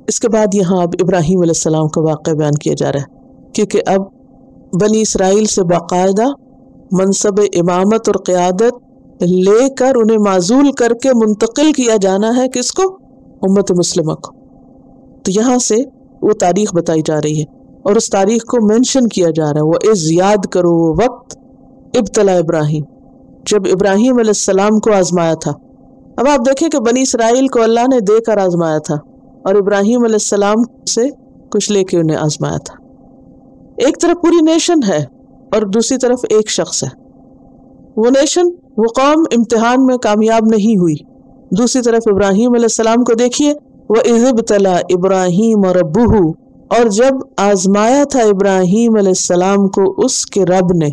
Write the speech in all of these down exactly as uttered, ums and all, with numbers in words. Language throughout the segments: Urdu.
اس کے بعد یہاں اب ابراہیم علیہ السلام کا واقعہ بیان کیا جا رہا ہے، کیونکہ اب بنی اسرائیل سے باقاعدہ منصب امامت اور قیادت لے کر انہیں معزول کر کے منتقل کیا جانا ہے کس کو؟ امت مسلمہ کو. تو یہاں سے وہ تاریخ بتائی جا رہی ہے اور اس تاریخ کو مینشن کیا جا رہا ہے. وہ از یاد کرو وہ وقت ابتلا ابراہیم، جب ابراہیم علیہ السلام کو آزمایا تھا. اب آپ دیکھیں کہ بنی اسرائیل کو اللہ نے دے کر آزمایا تھا اور ابراہیم علیہ السلام سے کچھ لے کے انہیں آزمایا تھا. ایک طرف پوری نیشن ہے اور دوسری طرف ایک شخص ہے. وہ نیشن، وہ قوم امتحان میں کامیاب نہیں ہوئی. دوسری طرف ابراہیم علیہ السلام کو دیکھیے، وَإِذِ ابْتَلَىٰ إِبْرَاهِيمَ رَبُّهُ، اور جب آزمایا تھا ابراہیم علیہ السلام کو اس کے رب نے.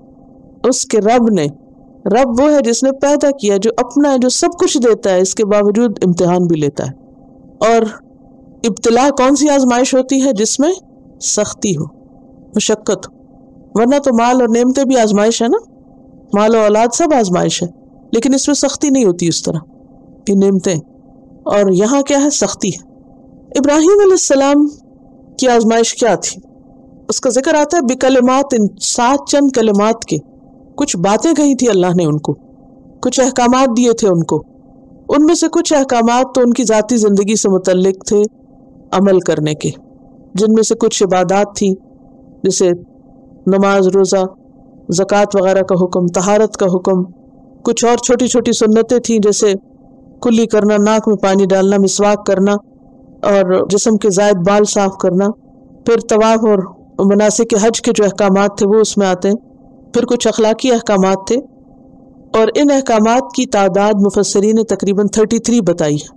اس کے رب نے، رب وہ ہے جس نے پیدا کیا، جو اپنا ہے، جو سب کچھ دیتا ہے، اس کے باوجود امتحان بھی لیتا ہے. اور ابتلا کون سی آزمائش ہوتی ہے؟ جس میں سختی ہو، مشقت ہو. ورنہ تو مال اور نعمتیں بھی آزمائش ہے نا، مال و اولاد سب آزمائش ہے، لیکن اس میں سختی نہیں ہوتی اس طرح. یہ نعمتیں، اور یہاں کیا ہے؟ سختی ہے. ابراہیم علیہ السلام کی آزمائش کیا تھی؟ اس کا ذکر آتا ہے بکلمات، ان سات چند کلمات کے کچھ باتیں کہی تھی اللہ نے ان کو، کچھ احکامات دیے تھے ان کو. ان میں سے کچھ احکامات تو ان کی ذاتی زندگی سے متعلق تھے عمل کرنے کے، جن میں سے کچھ عبادات تھیں جیسے نماز، روزہ، زکوٰۃ وغیرہ کا حکم، طہارت کا حکم. کچھ اور چھوٹی چھوٹی سنتیں تھیں جیسے کلی کرنا، ناک میں پانی ڈالنا، مسواک کرنا، اور جسم کے زائد بال صاف کرنا. پھر طواف اور مناسک حج کے جو احکامات تھے وہ اس میں آتے ہیں. پھر کچھ اخلاقی احکامات تھے، اور ان احکامات کی تعداد مفسرین نے تقریباً تینتیس بتائی ہے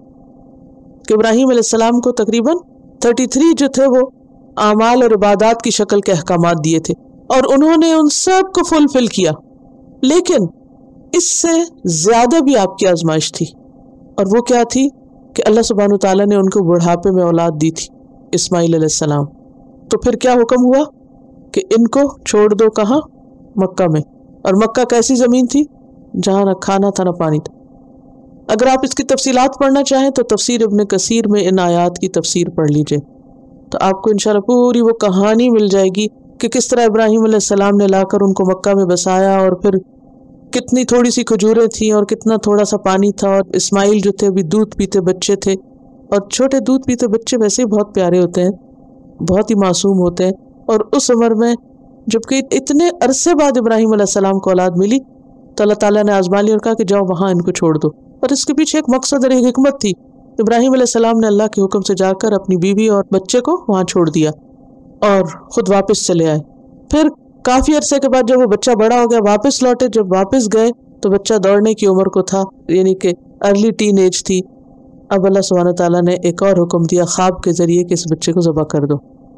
کہ ابراہیم علیہ السلام کو تقریباً تینتیس جو تھے وہ اعمال اور عبادات کی شکل کے احکامات دیے تھے، اور انہوں نے ان سب کو فلفل کیا. لیکن اس سے زیادہ بھی آپ کی آزمائش تھی، اور وہ کیا تھی کہ اللہ سبحانہ وتعالیٰ نے ان کو بڑھاپے میں اولاد دی تھی، اسماعیل علیہ السلام. تو پھر کیا حکم ہوا کہ ان کو چھوڑ دو. کہاں؟ مکہ میں. اور مکہ کیسی زمین تھی؟ جہاں نہ کھانا تھا نہ پانی تھا. اگر آپ اس کی تفصیلات پڑھنا چاہیں تو تفسیر ابن کثیر میں ان آیات کی تفسیر پڑھ لیجئے، تو آپ کو انشاءاللہ پوری وہ کہانی مل جائے گی کہ کس طرح ابراہیم علیہ السلام نے لا کر ان کو مکہ میں بسایا، اور پھر کتنی تھوڑی سی کھجوریں تھیں اور کتنا تھوڑا سا پانی تھا. اور اسماعیل جو تھے ابھی دودھ پیتے بچے تھے، اور چھوٹے دودھ پیتے بچے ویسے ہی بہت پیارے ہوتے ہیں، بہت ہی معصوم ہوتے ہیں. اور اس عمر میں جبکہ اتنے عرصے بعد ابراہیم علیہ السلام کو اولاد ملی، تو اللہ تعالیٰ نے آزما لیا اور کہا کہ جاؤ وہاں ان کو چھوڑ دو. اور اس کے پیچھے ایک مقصد اور ایک حکمت تھی. ابراہیم علیہ السلام نے اللہ کے حکم سے جا کر اپنی بیوی اور بچے کو وہاں چھوڑ دیا اور خود واپس چلے آئے. پھر کافی عرصے کے بعد جب وہ بچہ بڑا ہو گیا واپس لوٹے. جب واپس گئے تو بچہ دوڑنے کی عمر کو تھا، یعنی کہ ارلی ٹین ایج تھی. اب اللہ سبحانہ تعالیٰ نے ایک اور حکم دیا خواب کے ذریعے کہ اس بچے کو ذبح کر دو.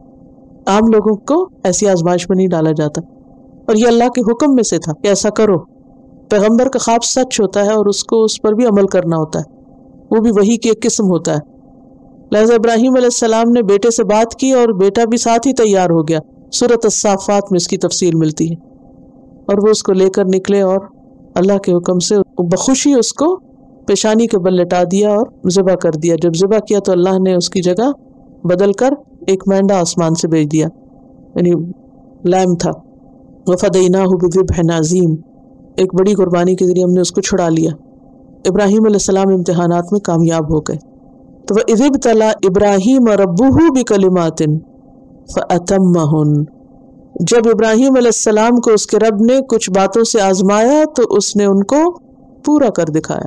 عام لوگوں کو ایسی آزمائش میں نہیں ڈالا جاتا، اور یہ اللہ کے حکم میں سے تھا کہ ایسا کرو. پیغمبر کا خواب سچ ہوتا ہے اور اس کو اس پر بھی عمل کرنا ہوتا ہے، وہ بھی وحی کی ایک قسم ہوتا ہے. لہذا ابراہیم علیہ السلام نے بیٹے سے بات کی اور بیٹا بھی ساتھ ہی تیار ہو گیا. سورۃ الصافات میں اس کی تفصیل ملتی ہے. اور وہ اس کو لے کر نکلے اور اللہ کے حکم سے بخوشی اس کو پیشانی کے بل لٹا دیا اور ذبح کر دیا. جب ذبح کیا تو اللہ نے اس کی جگہ بدل کر ایک مینڈا آسمان سے بھیج دیا، یعنی لیم تھا. وَفَدَيْنَاهُ بِذِبْحٍ عَظِيمٍ، ایک بڑی قربانی کے ذریعے ہم نے اس کو چھڑا لیا. ابراہیم علیہ السلام امتحانات میں کامیاب ہو گئے. تو وَإِذِ ابْتَلَىٰ إِبْرَاهِيمَ رَبُّهُ بِكَلِمَاتٍ فَأَتَمَّهُنَّ، جب ابراہیم علیہ السلام کو اس کے رب نے کچھ باتوں سے آزمایا تو اس نے ان کو پورا کر دکھایا.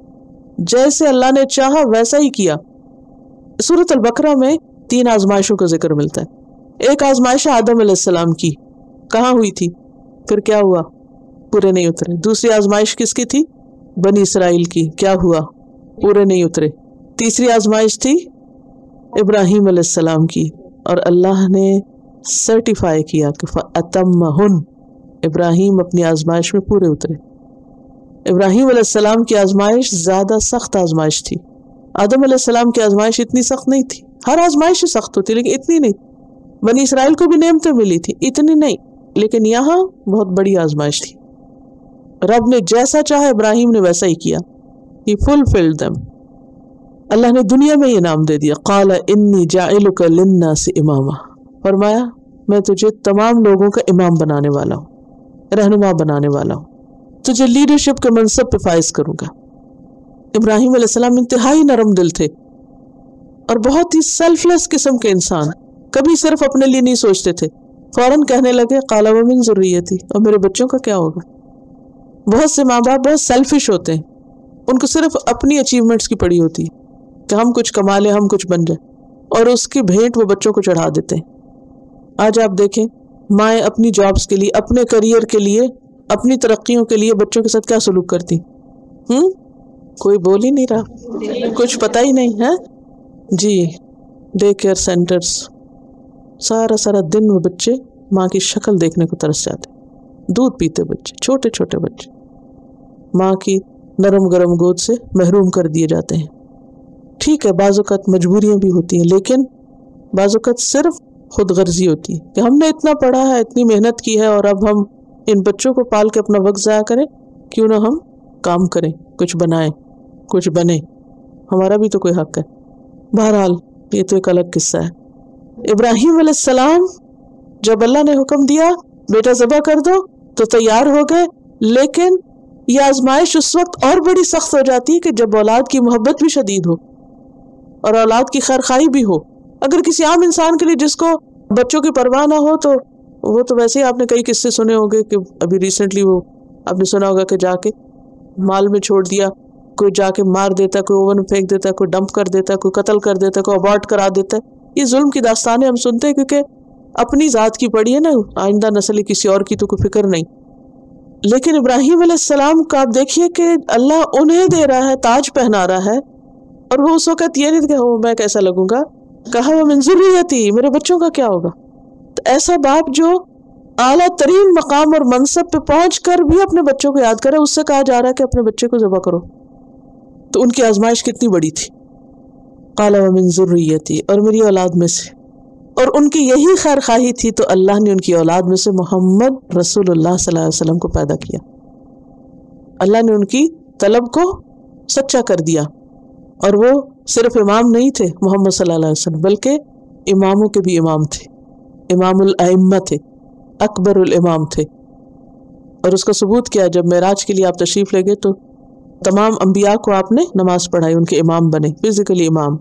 جیسے اللہ نے چاہا ویسا ہی کیا. سورۃ البقرہ میں تین آزمائشوں کا ذکر ملتا ہے. ایک آزمائش آدم علیہ السلام کی، کہاں ہوئی تھی؟ پھر کیا ہوا؟ پورے نہیں اترے. دوسری آزمائش کس کی تھی؟ بنی اسرائیل کی. کیا ہوا؟ پورے نہیں اترے. تیسری آزمائش تھی ابراہیم علیہ السلام کی، اور اللہ نے سرٹیفائی کیا کہ فَأَتَمَّهُنَّ، ابراہیم اپنی آزمائش میں پورے اترے. ابراہیم علیہ السلام کی آزمائش زیادہ سخت آزمائش تھی. آدم علیہ السلام کی آزمائش اتنی سخت نہیں تھی. ہر آزمائش سخت ہوتی لیکن اتنی نہیں. بنی اسرائیل کو بھی نعمتیں ملی تھی، اتنی نہیں. لیکن یہاں بہت بڑی آزمائش تھی. رب نے جیسا چاہا ابراہیم نے ویسا ہی کیا. He fulfilled them. اللہ نے دنیا میں انعام دے دیا. قال انی جاعلک للناس اماما، فرمایا میں تجھے تمام لوگوں کا امام بنانے والا ہوں، رہنما بنانے والا ہوں، تجھے لیڈرشپ کے منصب پہ فائز کروں گا. ابراہیم علیہ السلام انتہائی نرم دل تھے اور بہت ہی سیلف لیس قسم کے انسان، کبھی صرف اپنے لیے نہیں سوچتے تھے. فوراً کہنے لگے قال ومن ذریتی، اور میرے بچوں کا کیا ہوگا. بہت سے ماں باپ بہت سیلفش ہوتے ہیں، ان کو صرف اپنی اچیومنٹس کی پڑی ہوتی ہے کہ ہم کچھ کما لیں، ہم کچھ بن جائیں، اور اس کی بھیٹ وہ بچوں کو چڑھا دیتے ہیں. آج آپ دیکھیں مائیں اپنی جابس کے لیے، اپنے کریئر کے لیے، اپنی ترقیوں کے لیے بچوں کے ساتھ کیا سلوک کرتی. ہوں کوئی بول ہی نہیں رہا، کچھ پتہ ہی نہیں ہے. جی ڈے کیئر سینٹرز، سارا سارا دن وہ بچے ماں کی شکل دیکھنے کو ترس جاتے. دودھ پیتے بچے، چھوٹے چھوٹے بچے ماں کی نرم گرم گود سے محروم کر دیے جاتے ہیں. ٹھیک ہے بعض اوقات مجبوریاں بھی ہوتی ہیں، لیکن بعض اوقات صرف خود غرضی ہوتی ہے کہ ہم نے اتنا پڑھا ہے، اتنی محنت کی ہے، اور اب ہم ان بچوں کو پال کے اپنا وقت ضائع کریں. کیوں نہ ہم کام کریں، کچھ بنائیں، کچھ بنیں، ہمارا بھی تو کوئی حق ہے. بہرحال یہ تو ایک الگ قصہ ہے. ابراہیم علیہ السلام جب اللہ نے حکم دیا بیٹا ذبح کر دو تو تیار ہو گئے، لیکن یہ آزمائش اس وقت اور بڑی سخت ہو جاتی ہے کہ جب اولاد کی محبت بھی شدید ہو اور اولاد کی خیرخواہی بھی ہو. اگر کسی عام انسان کے لیے جس کو بچوں کی پرواہ نہ ہو تو وہ تو ویسے ہی آپ نے کئی قصے سنے ہوں گے کہ ابھی ریسنٹلی وہ آپ نے سنا ہوگا کہ جا کے مال میں چھوڑ دیا، کوئی جا کے مار دیتا، کوئی اوون پھینک دیتا، کوئی ڈمپ کر دیتا، کوئی قتل کر دیتا، کوئی ابارٹ کرا دیتا. یہ ظلم کی داستانیں ہم سنتے ہیں کیونکہ اپنی ذات کی پڑی ہے نا، آئندہ نسل کسی اور کی تو کوئی فکر نہیں. لیکن ابراہیم علیہ السلام کا آپ دیکھیے کہ اللہ انہیں دے رہا ہے، تاج پہنا رہا ہے، اور وہ اس وقت یہ نہیں کہ ہو میں کیسا لگوں گا، کہا وہ من ذریتی، میرے بچوں کا کیا ہوگا. تو ایسا باپ جو اعلیٰ ترین مقام اور منصب پہ پہنچ کر بھی اپنے بچوں کو یاد کرے، اس سے کہا جا رہا ہے کہ اپنے بچے کو ذبح کرو. تو ان کی آزمائش کتنی بڑی تھی. قال ومن ذریتی، اور میری اولاد میں سے، اور ان کی یہی خیر خواہی تھی تو اللہ نے ان کی اولاد میں سے محمد رسول اللہ صلی اللہ علیہ وسلم کو پیدا کیا. اللہ نے ان کی طلب کو سچا کر دیا، اور وہ صرف امام نہیں تھے محمد صلی اللہ علیہ وسلم، بلکہ اماموں کے بھی امام تھے، امام الائمہ تھے، اکبر الامام تھے. اور اس کا ثبوت کیا، جب معراج کے لیے آپ تشریف لے گئے تو تمام انبیاء کو آپ نے نماز پڑھائی، ان کے امام بنے، فزیکلی امام.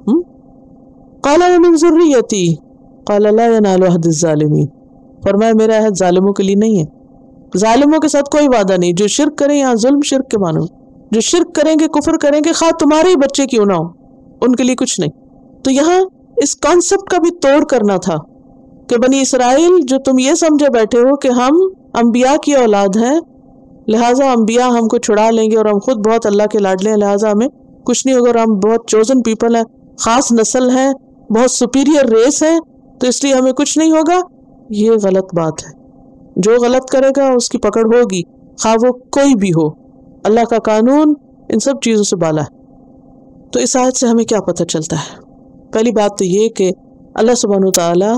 قال ومن ذریتی قال لا ینال عہد الظالمین، فرمایا میرا عہد ظالموں کے لیے نہیں ہے، ظالموں کے ساتھ کوئی وعدہ نہیں. جو شرک کریں، یہاں ظلم شرک کے معنی، جو شرک کریں گے، کفر کریں گے، خواہ تمہارے ہی بچے کیوں نہ ہو، ان کے لیے کچھ نہیں. تو یہاں اس کانسیپٹ کا بھی توڑ کرنا تھا کہ بنی اسرائیل جو تم یہ سمجھے بیٹھے ہو کہ ہم انبیاء کی اولاد ہیں، لہٰذا انبیاء ہم کو چھڑا لیں گے اور ہم خود بہت اللہ کے لاڈلے ہیں، لہٰذا ہمیں کچھ نہیں ہوگا، اور ہم بہت چوزن پیپل ہیں، خاص نسل ہیں، بہت سپیریئر ریس ہیں، تو اس لیے ہمیں کچھ نہیں ہوگا. یہ غلط بات ہے. جو غلط کرے گا اس کی پکڑ ہوگی، خواہ وہ کوئی بھی ہو. اللہ کا قانون ان سب چیزوں سے بالا ہے. تو اس آیت سے ہمیں کیا پتہ چلتا ہے؟ پہلی بات تو یہ کہ اللہ سبحانہ وتعالی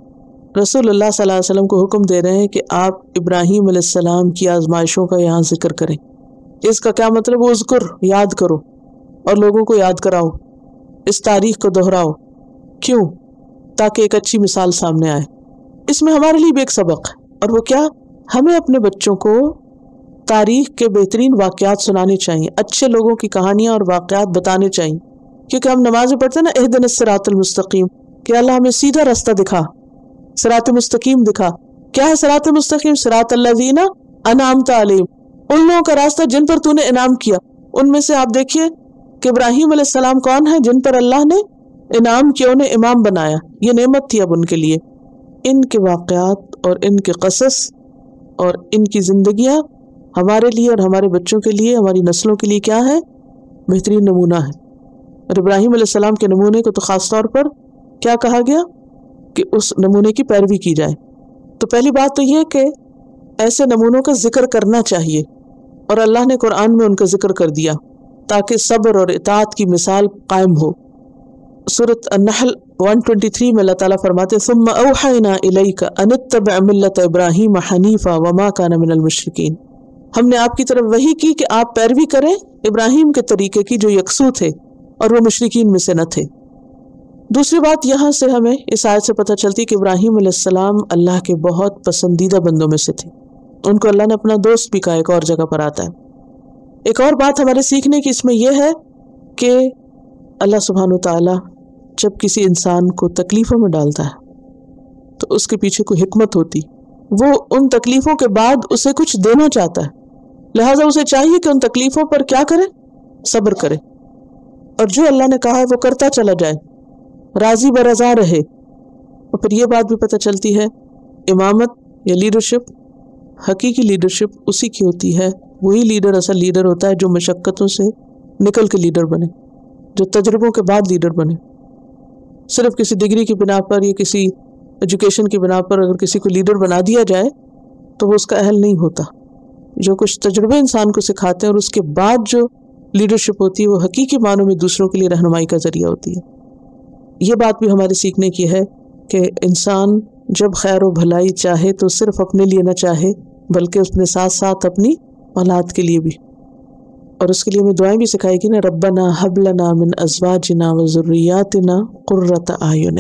رسول اللہ صلی اللہ علیہ وسلم کو حکم دے رہے ہیں کہ آپ ابراہیم علیہ السلام کی آزمائشوں کا یہاں ذکر کریں. اس کا کیا مطلب؟ وہ ذکر یاد کرو اور لوگوں کو یاد کراؤ، اس تاریخ کو دہراؤ. کیوں؟ تاکہ ایک اچھی مثال سامنے آئے. اس میں ہمارے لیے بھی ایک سبق ہے، اور وہ کیا؟ ہمیں اپنے بچوں کو تاریخ کے بہترین واقعات سنانے چاہیے، اچھے لوگوں کی کہانیاں اور واقعات بتانے چاہیے. کیونکہ ہم نمازیں پڑھتے ہیں نا، اہدنا الصراط المستقیم، کہ اللہ ہمیں سیدھا راستہ دکھا، صراط مستقیم دکھا. کیا ہے صراط مستقیم؟ صراط الذین انعمت علیہم، ان لوگوں کا راستہ جن پر تو نے انعام کیا. ان میں سے آپ دیکھیے کہ ابراہیم علیہ السلام کون ہے؟ جن پر اللہ نے انعام کیا، انہیں امام بنایا. یہ نعمت تھی اب ان کے لیے. ان کے واقعات اور ان کے قصص اور ان کی زندگیاں ہمارے لیے اور ہمارے بچوں کے لیے، ہماری نسلوں کے لیے کیا ہے؟ بہترین نمونہ ہے. اور ابراہیم علیہ السلام کے نمونے کو تو خاص طور پر کیا کہا گیا کہ اس نمونے کی پیروی کی جائے. تو پہلی بات تو یہ کہ ایسے نمونوں کا ذکر کرنا چاہیے، اور اللہ نے قرآن میں ان کا ذکر کر دیا تاکہ صبر اور اطاعت کی مثال قائم ہو. سورۃ النحل ایک سو تیئیس میں اللہ تعالیٰ فرماتے ثم اوحینا الیک ان اتبع ملت ابراہیم حنیفا وما کان من المشرکین، ہم نے آپ کی طرف وحی کی کہ آپ پیروی کریں ابراہیم کے طریقے کی جو یکسو تھے اور وہ مشرکین میں سے نہ تھے۔ دوسری بات یہاں سے ہمیں اس آیت سے پتہ چلتی کہ ابراہیم علیہ السلام اللہ کے بہت پسندیدہ بندوں میں سے تھے، ان کو اللہ نے اپنا دوست بھی کہا، ایک اور جگہ پر آتا ہے۔ ایک اور بات ہمارے سیکھنے کی اس میں یہ ہے کہ اللہ سبحانہ و تعالیٰ جب کسی انسان کو تکلیفوں میں ڈالتا ہے تو اس کے پیچھے کوئی حکمت ہوتی، وہ ان تکلیفوں کے بعد اسے کچھ دینا چاہتا ہے، لہٰذا اسے چاہیے کہ ان تکلیفوں پر کیا کرے؟ صبر کرے، اور جو اللہ نے کہا ہے وہ کرتا چلا جائے، راضی برضا رہے۔ اور پھر یہ بات بھی پتہ چلتی ہے امامت یا لیڈرشپ، حقیقی لیڈرشپ اسی کی ہوتی ہے، وہی لیڈر اصل لیڈر ہوتا ہے جو مشقتوں سے نکل کے لیڈر بنے، جو تجربوں کے بعد لیڈر بنے۔ صرف کسی ڈگری کی بنا پر یا کسی ایجوکیشن کی بنا پر اگر کسی کو لیڈر بنا دیا جائے تو وہ اس کا اہل نہیں ہوتا۔ جو کچھ تجربے انسان کو سکھاتے ہیں اور اس کے بعد جو لیڈرشپ ہوتی ہے وہ حقیقی معنوں میں دوسروں کے لیے رہنمائی کا ذریعہ ہوتی ہے۔ یہ بات بھی ہمارے سیکھنے کی ہے کہ انسان جب خیر و بھلائی چاہے تو صرف اپنے لیے نہ چاہے بلکہ اپنے ساتھ ساتھ اپنی اولاد کے لیے بھی، اور اس کے لیے ہمیں دعائیں بھی سکھائے گی نا، ربنا ہب لنا من ازواجنا وذریاتنا قرۃ اعین۔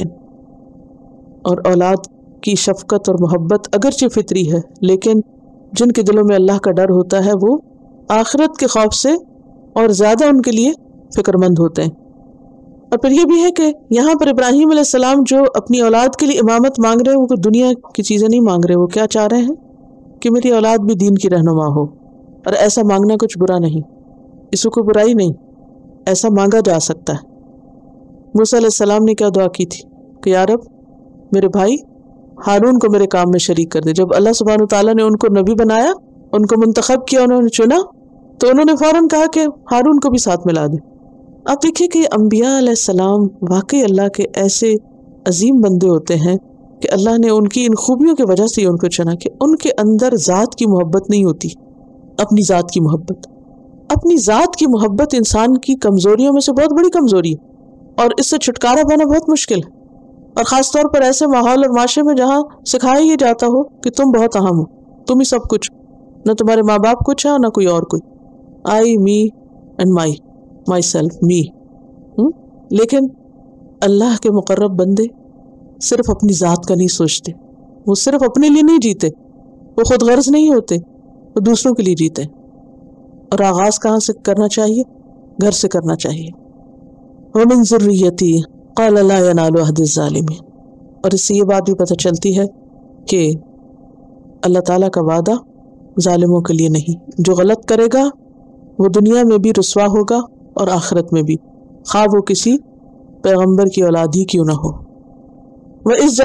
اور اولاد کی شفقت اور محبت اگرچہ فطری ہے، لیکن جن کے دلوں میں اللہ کا ڈر ہوتا ہے وہ آخرت کے خوف سے اور زیادہ ان کے لیے فکر مند ہوتے ہیں۔ اور پھر یہ بھی ہے کہ یہاں پر ابراہیم علیہ السلام جو اپنی اولاد کے لیے امامت مانگ رہے ہیں وہ کوئی دنیا کی چیزیں نہیں مانگ رہے، وہ کیا چاہ رہے ہیں کہ میری اولاد بھی دین کی رہنما ہو، اور ایسا مانگنا کچھ برا نہیں، اس کو کوئی برائی نہیں، ایسا مانگا جا سکتا ہے۔ موسیٰ علیہ السلام نے کیا دعا کی تھی کہ یا رب میرے بھائی ہارون کو میرے کام میں شریک کر دے۔ جب اللہ سبحانہ تعالیٰ نے ان کو نبی بنایا، ان کو منتخب کیا، انہوں نے چنا، تو انہوں نے فوراً کہا کہ ہارون کو بھی ساتھ ملا دے۔ آپ دیکھیے کہ انبیاء علیہ السلام واقعی اللہ کے ایسے عظیم بندے ہوتے ہیں کہ اللہ نے ان کی ان خوبیوں کی وجہ سے ان کو چنا کہ ان کے اندر ذات کی محبت نہیں ہوتی، اپنی ذات کی محبت۔ اپنی ذات کی محبت انسان کی کمزوریوں میں سے بہت بڑی کمزوری ہے، اور اس سے چھٹکارا پانا بہت مشکل ہے، اور خاص طور پر ایسے ماحول اور معاشرے میں جہاں سکھایا یہ جاتا ہو کہ تم بہت اہم ہو، تم ہی سب کچھ، نہ تمہارے ماں باپ کچھ ہے نہ کوئی اور کوئی، آئی me and my my self می۔ لیکن اللہ کے مقرب بندے صرف اپنی ذات کا نہیں سوچتے، وہ صرف اپنے لیے نہیں جیتے، وہ خود غرض نہیں ہوتے، وہ دوسروں کے لیے جیتے۔ اور آغاز کہاں سے کرنا چاہیے؟ گھر سے کرنا چاہیے۔ وَمِن ذُرِّيَّتِي قَالَ لَا يَنَالُ عَهْدِ الظَّالِمِينَ۔ اور اس سے یہ بات بھی پتہ چلتی ہے کہ اللہ تعالیٰ کا وعدہ ظالموں کے لیے نہیں، جو غلط کرے گا وہ دنیا میں بھی رسوا ہوگا اور آخرت میں بھی، خواہ وہ کسی پیغمبر کی اولاد ہی کیوں نہ ہو۔ وَإِذْ